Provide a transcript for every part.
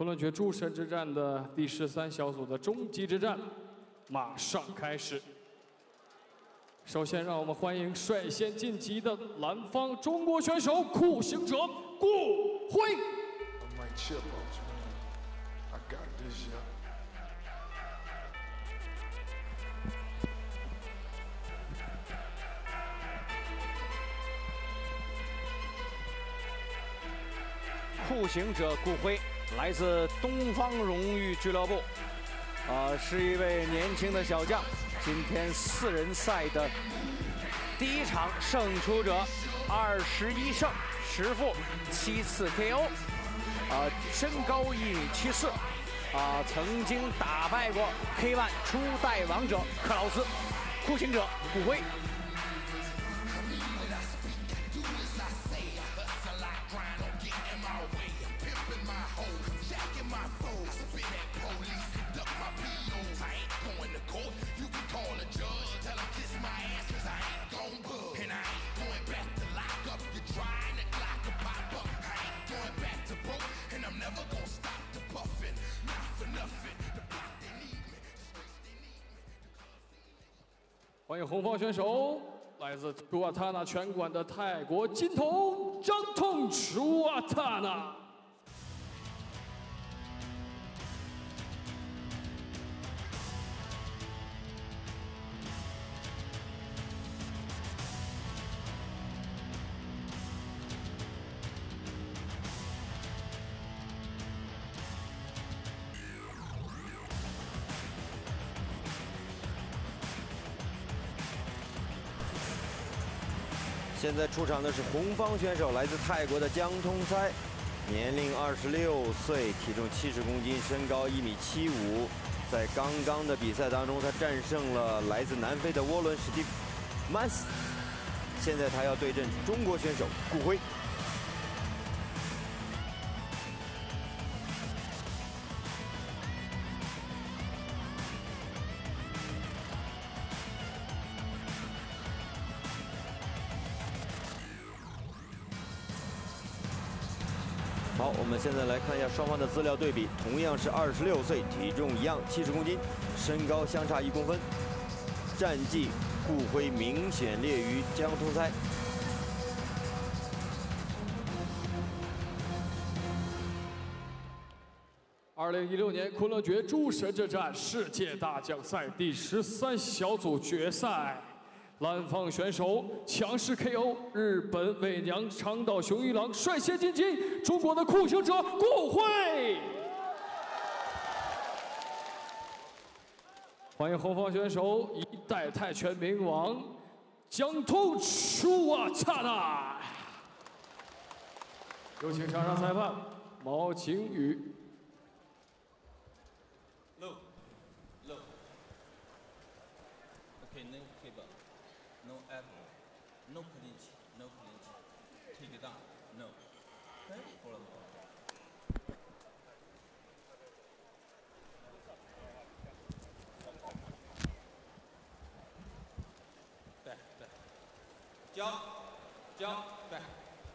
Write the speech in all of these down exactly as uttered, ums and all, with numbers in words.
昆仑决诸神之战的第十三小组的终极之战马上开始。首先，让我们欢迎率先晋级的蓝方中国选手酷刑者顾辉。 酷刑者顾辉来自东方荣誉俱乐部，啊、呃，是一位年轻的小将。今天四人赛的第一场胜出者，二十一胜十负七次 K O， 啊、呃，身高一米七四，啊，曾经打败过 K 一 初代王者克劳斯。酷刑者顾辉。 欢迎红方选手，来自Chuwattana拳馆的泰国金童Jomthong Chuwattana。 现在出场的是红方选手，来自泰国的姜通猜，年龄二十六岁，体重七十公斤，身高一米七五。在刚刚的比赛当中，他战胜了来自南非的沃伦史蒂夫曼斯。现在他要对阵中国选手顾辉。 好，我们现在来看一下双方的资料对比，同样是二十六岁，体重一样，七十公斤，身高相差一公分，战绩顾辉明显劣于姜通猜。 二零一六年昆仑决诸神之战世界大奖赛第十三小组决赛。 蓝方选手强势 K O 日本伪娘长岛雄一郎，率先晋级中国的酷刑者顾辉。欢迎红方选手一代泰拳名王Jomthong Chuwattana。有请场上裁判毛晴雨。 Low, low. Okay, no kickbox, no elbow, no clinch, no clinch. Take it down, no. Okay, follow the ball. Back, back. Jump, jump, back.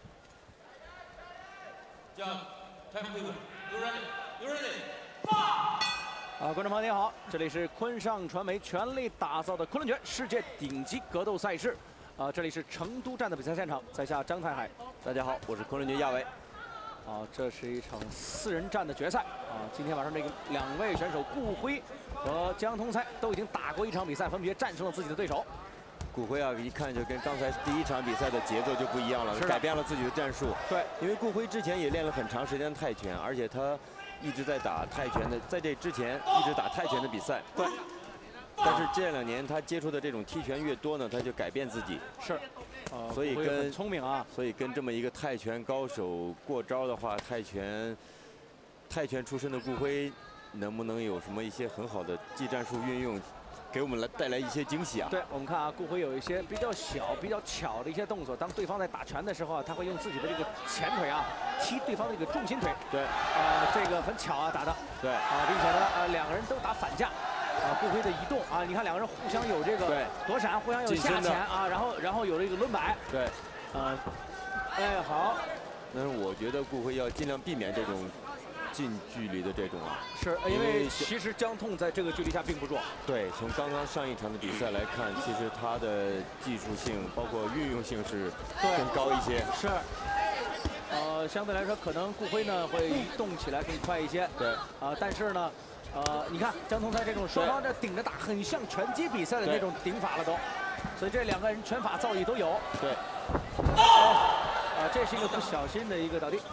Jump, time pivot. You ready? You ready? Five. 啊，观众朋友您好，这里是昆尚传媒全力打造的昆仑决世界顶级格斗赛事，啊，这里是成都站的比赛现场，在下张太海， 大家好，我是昆仑决亚伟。 啊，这是一场四人战的决赛啊，今天晚上这个两位选手顾辉和姜通猜都已经打过一场比赛，分别战胜了自己的对手。 顾辉啊，一看就跟刚才第一场比赛的节奏就不一样了，改变了自己的战术。 对， 因为顾辉之前也练了很长时间的泰拳，而且他。 一直在打泰拳的，在这之前一直打泰拳的比赛。 对。 但是这两年他接触的这种踢拳越多呢，他就改变自己。 是。呃， 所以跟聪明啊。 所以跟这么一个泰拳高手过招的话，泰拳泰拳出身的顾辉，能不能有什么一些很好的技战术运用？ 给我们来带来一些惊喜啊！ 对，我们看啊，顾辉有一些比较小、比较巧的一些动作。当对方在打拳的时候啊，他会用自己的这个前腿啊踢对方的这个重心腿。 对， 啊、呃，这个很巧啊，打的。 对，啊， 并且呢，呃，两个人都打反架。啊，顾辉的移动啊，你看两个人互相有这个躲闪，互相有下潜啊，然后然后有这个轮摆。 对， 啊，哎，好。 但是我觉得顾辉要尽量避免这种近距离的这种啊。 是因为其实姜痛在这个距离下并不弱。 对，从刚刚上一场的比赛来看，其实他的技术性包括运用性是更高一些。 是。呃，相对来说，可能顾辉呢会动起来更快一些。 对。 呃，但是呢，呃，你看姜通菜这种双方这顶着打，很像拳击比赛的那种顶法了都。所以这两个人拳法造诣都有。 对。 啊、呃，这是一个不小心的一个倒地。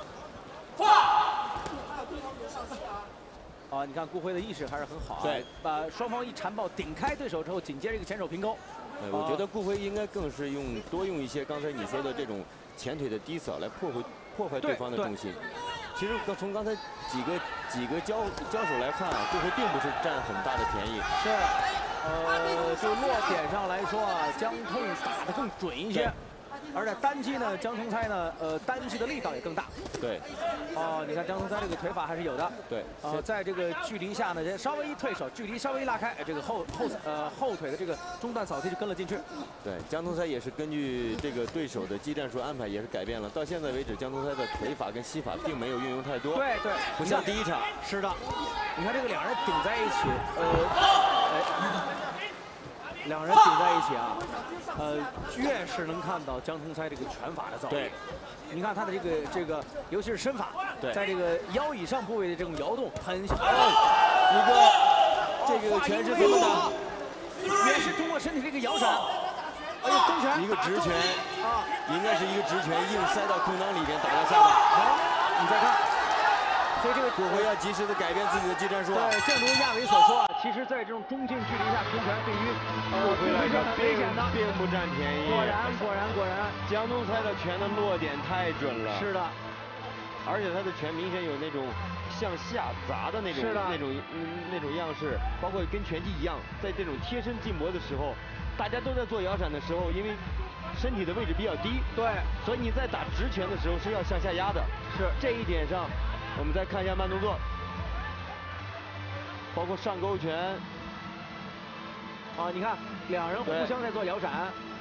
啊，你看顾辉的意识还是很好啊。 对。 把双方一缠抱顶开对手之后，紧接着一个前手平勾。 对，我觉得顾辉应该更是用多用一些刚才你说的这种前腿的低扫来破坏破坏对方的重心。其实从刚才几个几个交交手来看啊，顾辉并不是占很大的便宜。 是，呃，就落点上来说啊，姜痛打得更准一些。而且单击呢，姜通菜呢，呃，单击的力道也更大。 对。 哦，你看姜通菜这个腿法还是有的。 对。 呃，在这个距离下呢，稍微一退手，距离稍微一拉开，这个后后呃后腿的这个中段扫踢就跟了进去。 对，姜通菜也是根据这个对手的技战术安排，也是改变了。到现在为止，姜通菜的腿法跟膝法并没有运用太多。 对对。 不像第一场。 是的。你看这个两人顶在一起，呃，哎。两人顶在一起啊，呃，越是能看到姜通菜这个拳法的造诣。 对， 你看他的这个这个，尤其是身法， 对， 在这个腰以上部位的这种摇动，很像。 一个这个拳是怎么打？ 也是通过身体这个摇闪，哎呦，中拳， 一个直拳啊，应该是一个直拳硬塞到空当里边打到下巴。 好，你再看。所以这个顾辉要及时的改变自己的技战术。 对，正如亚伟所说啊，其实，在这种中近距离下空拳对于顾辉来说很危险的， 并不占便宜。 果然，果然，果然， 姜通菜的拳的落点太准了。 是的， 而且他的拳明显有那种向下砸的那种那种嗯那种样式，包括跟拳击一样，在这种贴身进搏的时候，大家都在做摇闪的时候，因为身体的位置比较低， 对， 所以你在打直拳的时候是要向下压的。 是这一点上。我们再看一下慢动作，包括上勾拳。 啊，你看两人互相在做摇闪。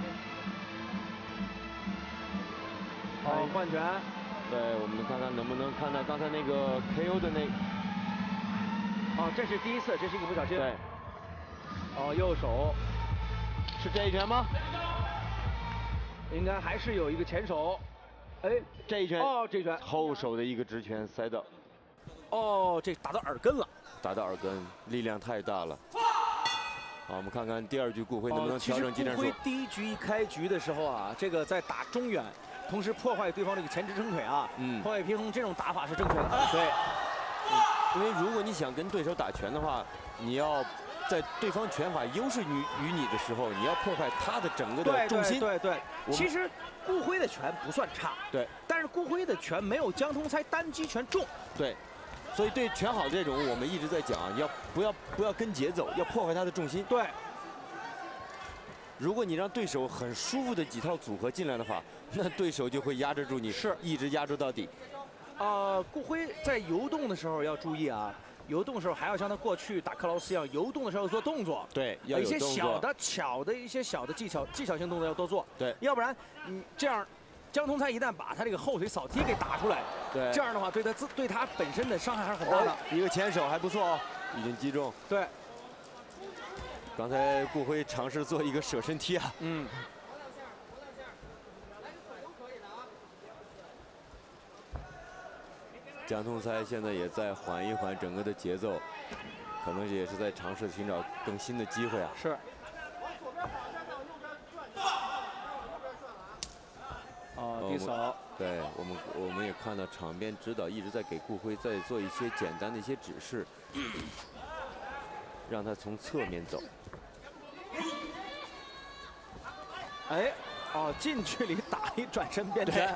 好，换拳。 对，我们看看能不能看到刚才那个 K O 的那。 哦，这是第一次，这是一个不小心。 对。 哦，右手。 是这一拳吗？ 应该还是有一个前手。哎， 这一拳哦，这一拳后手的一个直拳塞到， 哦，这打到耳根了， 打到耳根，力量太大了。好，我们看看第二局顾辉能不能调整技战术。 顾辉第一局一开局的时候啊，这个在打中远，同时破坏对方这个前直撑腿啊，嗯，破坏平衡，这种打法是正确的。啊、 对，因为如果你想跟对手打拳的话，你要在对方拳法优势于于你的时候，你要破坏他的整个的重心。 对对对对，其实。顾辉的拳不算差， 对， 但是顾辉的拳没有姜通菜单击拳重， 对，所以对拳好这种，我们一直在讲，要不要不要跟节奏，要破坏他的重心。 对， 如果你让对手很舒服的几套组合进来的话，那对手就会压制住你， 是一直压制到底。 呃，顾辉在游动的时候要注意啊。游动的时候还要像他过去打克劳斯一样，游动的时候要做动作。 对，要有一些小的、巧的一些小的技巧、技巧性动作要多做。 对， 要不然你这样，姜通菜一旦把他这个后腿扫踢给打出来， 对， 这样的话对他自对他本身的伤害还是很大的。哦、 一个前手还不错哦，已经击中。 对， 刚才顾辉尝试做一个舍身踢啊。 嗯。 姜通菜现在也在缓一缓整个的节奏，可能也是在尝试寻找更新的机会啊。 是。哦，低扫。 对我们，我们也看到场边指导一直在给顾辉在做一些简单的一些指示，让他从侧面走。 哎，哦，近距离打一转身变拳。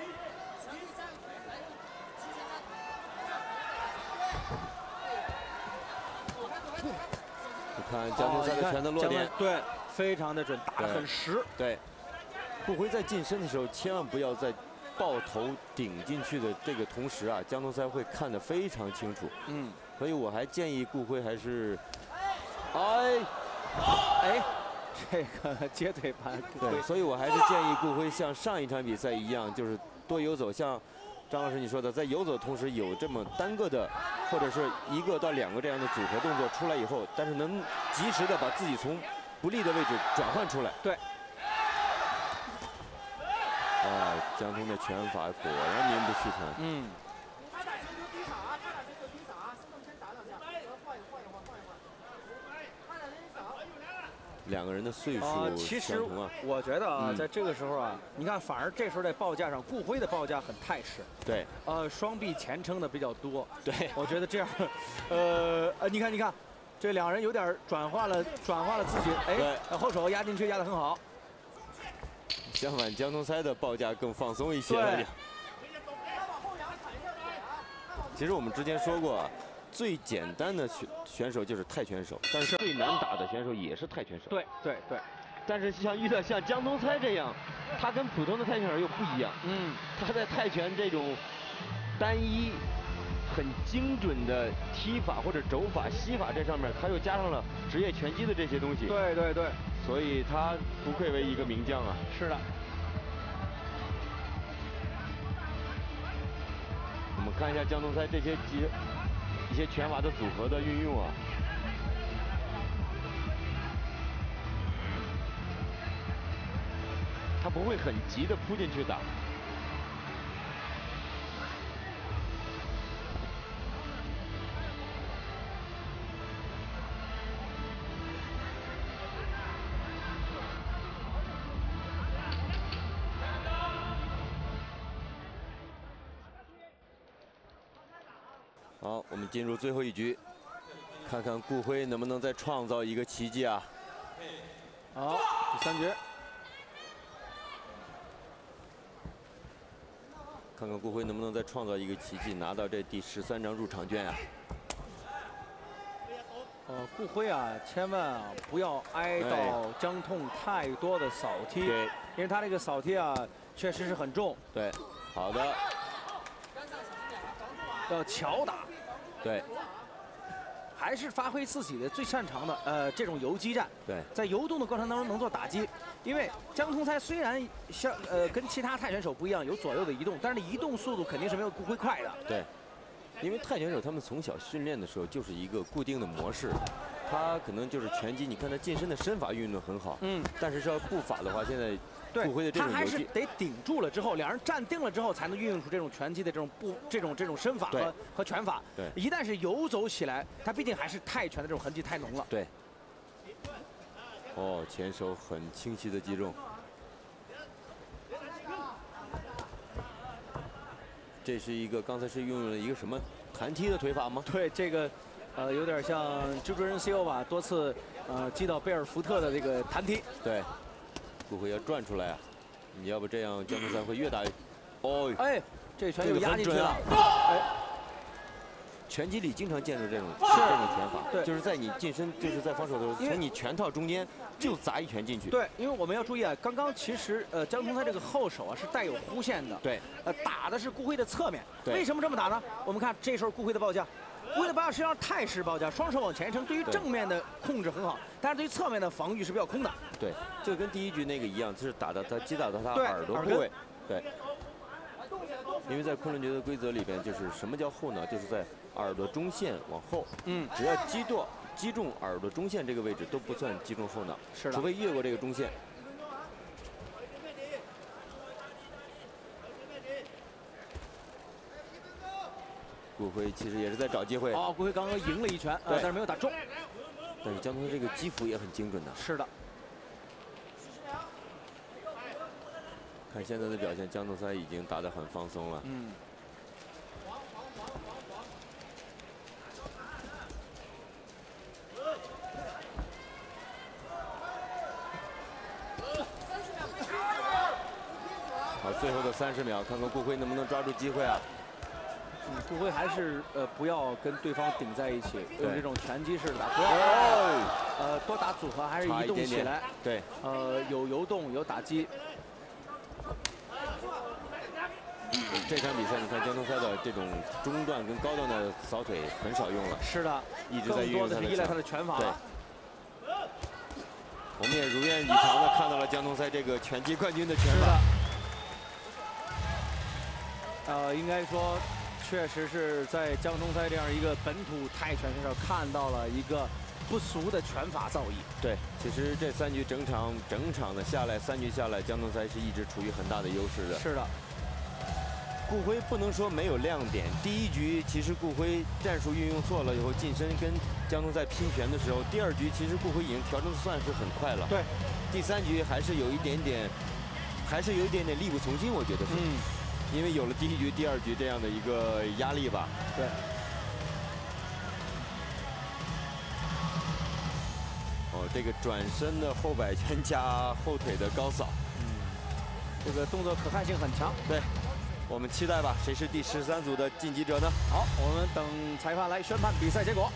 看姜通菜的拳的落点， 对，非常的准，打得很实。 对，顾辉在近身的时候，千万不要在抱头顶进去的这个同时啊，姜通菜会看得非常清楚。嗯，所以我还建议顾辉还是，哎， 哎，这个接腿盘。 对，所以我还是建议顾辉像上一场比赛一样，就是多游走，像张老师你说的，在游走的同时有这么单个的，或者是一个到两个这样的组合动作出来以后，但是能及时的把自己从不利的位置转换出来。 对。 啊，江通的拳法果然名不虚传。 嗯。 两个人的岁数啊，其实我觉得啊， 嗯、 在这个时候啊，你看，反而这时候在报价上，顾辉的报价很态势。 对。 呃，双臂前撑的比较多。 对。 我觉得这样，呃呃，你看，你看，这两人有点转换了，转换了自己。哎，后手压进去，压得很好。 相反，江通猜的报价更放松一些。对。其实我们之前说过。 最简单的选选手就是泰拳手，但是最难打的选手也是泰拳手。 对对对， 但是像遇到像江通猜这样，他跟普通的泰拳手又不一样。 嗯， 他在泰拳这种单一、很精准的踢法或者肘法、膝法这上面，他又加上了职业拳击的这些东西。 对对对， 所以他不愧为一个名将啊。 是的。 我们看一下江通猜这些技。 一些拳法的组合的运用啊，他不会很急的扑进去打。好，我们进入最后一局，看看顾辉能不能再创造一个奇迹啊！ 好，第三局， 看看顾辉能不能再创造一个奇迹，拿到这第十三张入场券啊！ 呃，顾辉啊，千万啊不要挨到江痛太多的扫踢， 对， 因为他这个扫踢啊确实是很重。 对，好的， 要巧打。 对， 还是发挥自己的最擅长的呃这种游击战。 对， 在游动的过程当中能做打击，因为江通猜虽然像呃跟其他泰拳手不一样有左右的移动，但是移动速度肯定是没有顾辉快的。 对，因为泰拳手他们从小训练的时候就是一个固定的模式，他可能就是拳击，你看他近身的身法运用很好，嗯，但是要步法的话，现在。 对， 顾辉的这种他还是得顶住了之后，两人站定了之后，才能运用出这种拳击的这种步、这种这种身法和和拳法。 对， 一旦是游走起来，他毕竟还是泰拳的这种痕迹太浓了。 对。哦，前手很清晰的击中。这是一个刚才是运用了一个什么弹踢的腿法吗？ 对，这个呃有点像蜘蛛人 C O 吧，多次呃击倒贝尔福特的这个弹踢。 对。 顾辉要转出来啊！你要不这样，江通猜会越打，哦， 哎，这拳又压进去了。 哎，拳击里经常见着这种这种拳法，对，就是在你近身，就是在防守的时候，从你拳套中间就砸一拳进去。 对，因为我们要注意啊，刚刚其实呃江通猜这个后手啊是带有弧线的， 对， 呃打的是顾辉的侧面。 对， 为什么这么打呢？我们看这时候顾辉的报价。 顾辉的报价实际上泰式报价，双手往前撑，对于正面的控制很好，但是对于侧面的防御是比较空的。 对，就跟第一局那个一样，就是打到他击打到他耳朵部位。对。因为在昆仑决的规则里边，就是什么叫后脑，就是在耳朵中线往后。嗯。只要击中击中耳朵中线这个位置都不算击中后脑， 是的， 除非越过这个中线。 顾辉其实也是在找机会。 哦，顾辉刚刚赢了一拳，呃，但是没有打中。 但是江通这个击服也很精准的。 是的。 看现在的表现，江通猜已经打得很放松了。嗯。好，最后的三十秒，看看顾辉能不能抓住机会啊！ 嗯，顾辉还是呃不要跟对方顶在一起，用这种拳击式的打，不要呃多打组合，还是移动起来。 对， 呃有游动有打击。 这场比赛你看江通猜的这种中段跟高段的扫腿很少用了。 是的， 一直在运用他的依赖他的拳法。 对。我们也如愿以偿的看到了江通猜这个拳击冠军的拳法。 呃，应该说，确实是在江东赛这样一个本土泰拳身上看到了一个不俗的拳法造诣。 对，其实这三局整场整场的下来，三局下来，江东赛是一直处于很大的优势的。 是的。 顾辉不能说没有亮点。第一局其实顾辉战术运用错了以后，近身跟江东在拼拳的时候，第二局其实顾辉已经调整的算是很快了。 对， 第三局还是有一点点，还是有一点点力不从心，我觉得是。嗯，因为有了第一局、第二局这样的一个压力吧。 对。 哦，这个转身的后摆拳加后腿的高扫， 嗯，这个动作可看性很强。 对。 我们期待吧，谁是第十三组的晋级者呢？ 好，我们等裁判来宣判比赛结果。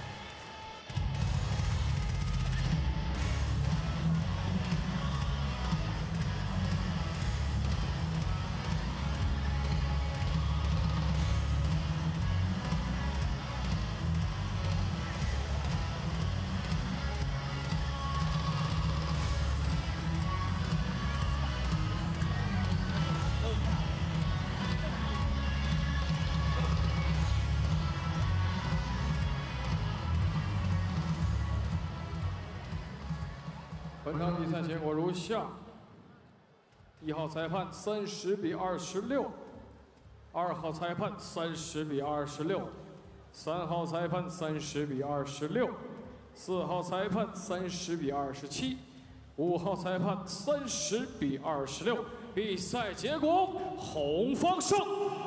本场比赛结果如下：一号裁判三十比二十六，二号裁判三十比二十六，三号裁判三十比二十六，四号裁判三十比二十七，五号裁判三十比二十六。比赛结果，红方胜。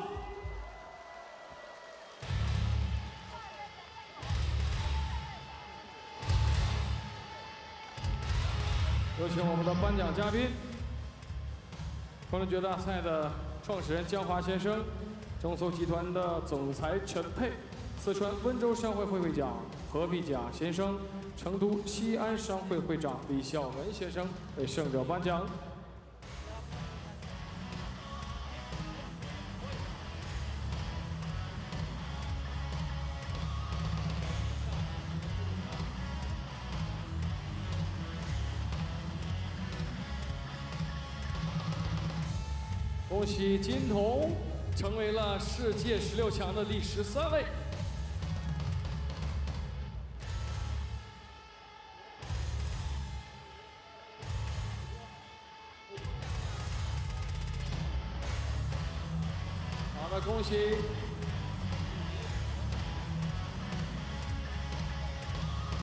有请我们的颁奖嘉宾，昆仑决大赛的创始人江华先生，中搜集团的总裁陈佩，四川温州商会会会长何必甲先生，成都西安商会会长李孝文先生为胜者颁奖。 恭喜金童成为了世界十六强的第十三位。好的，恭喜